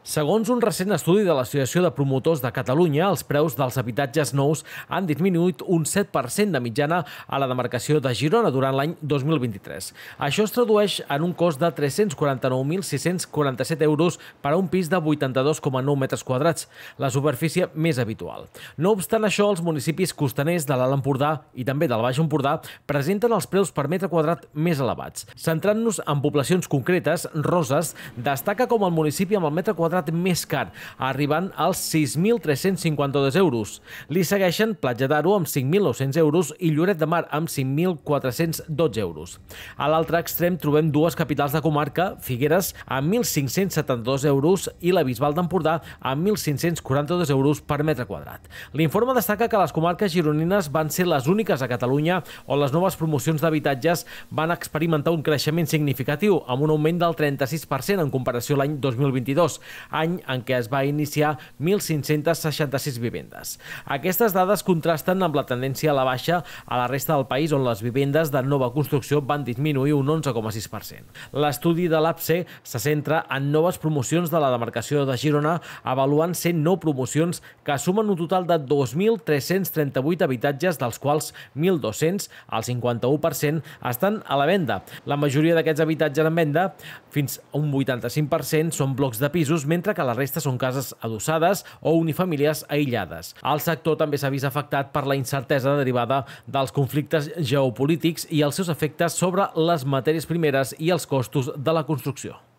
Segons un recent estudi de l'Associació de Promotors de Catalunya, els preus dels habitatges nous han disminuït un 7% de mitjana a la demarcació de Girona durant l'any 2023. Això es tradueix en un cost de 349.647 euros per a un pis de 82,9 metres quadrats, la superfície més habitual. No obstant això, els municipis costaners de l'Alt Empordà i també del Baix Empordà presenten els preus per metre quadrat més elevats. Centrant-nos en poblacions concretes, Roses destaca com el municipi amb el metre quadrat més car, arribant als 6.352 euros. Li segueixen Platja d'Aro amb 5.900 euros i Lloret de Mar amb 5.412 euros. A l'altre extrem trobem dues capitals de comarca, Figueres amb 1.572 euros i la Bisbal d'Empordà amb 1.542 euros per metre quadrat. L'informe destaca que les comarques gironines van ser les úniques a Catalunya on les noves promocions d'habitatges van experimentar un creixement significatiu, amb un augment del 36% en comparació a l'any 2022, any en què es va iniciar 1.566 vivendes. Aquestes dades contrasten amb la tendència a la baixa a la resta del país, on les vivendes de nova construcció van disminuir un 11,6%. L'estudi de l'APSE se centra en noves promocions de la demarcació de Girona, avaluant 109 promocions que sumen un total de 2.338 habitatges, dels quals 1.200, el 51%, estan a la venda. La majoria d'aquests habitatges en venda, fins a un 85%, són blocs de pisos, mentre que la resta són cases adossades o unifamiliars aïllades. El sector també s'ha vist afectat per la incertesa derivada dels conflictes geopolítics i els seus efectes sobre les matèries primeres i els costos de la construcció.